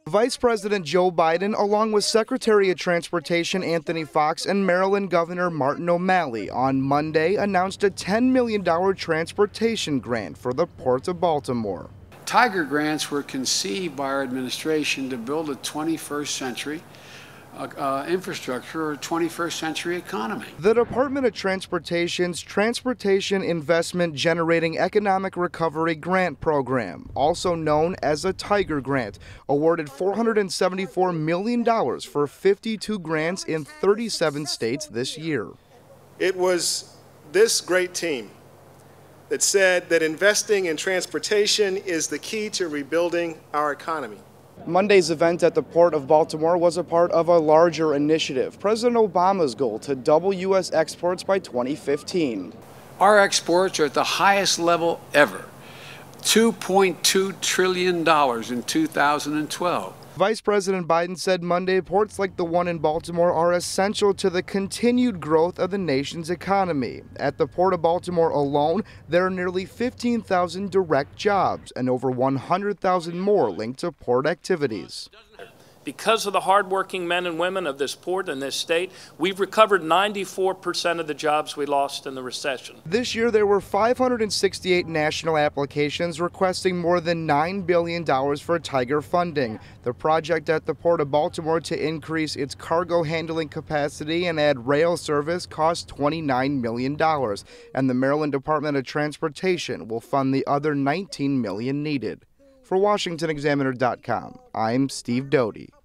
Vice President Joe Biden, along with Secretary of Transportation Anthony Foxx and Maryland Governor Martin O'Malley, on Monday announced a $10 million transportation grant for the Port of Baltimore. Tiger grants were conceived by our administration to build a 21st century infrastructure or 21st century economy. The Department of Transportation's Transportation Investment Generating Economic Recovery Grant Program, also known as a Tiger Grant, awarded $474 million for 52 grants in 37 states this year. It was this great team that said that investing in transportation is the key to rebuilding our economy. Monday's event at the Port of Baltimore was a part of a larger initiative, President Obama's goal to double U.S. exports by 2015. Our exports are at the highest level ever, $2.2 trillion in 2012. Vice President Biden said Monday ports like the one in Baltimore are essential to the continued growth of the nation's economy. At the Port of Baltimore alone, there are nearly 15,000 direct jobs and over 100,000 more linked to port activities. Because of the hardworking men and women of this port and this state, we've recovered 94% of the jobs we lost in the recession. This year, there were 568 national applications requesting more than $9 billion for Tiger funding. The project at the Port of Baltimore to increase its cargo handling capacity and add rail service cost $29 million, and the Maryland Department of Transportation will fund the other $19 million needed. For WashingtonExaminer.com, I'm Steve Doty.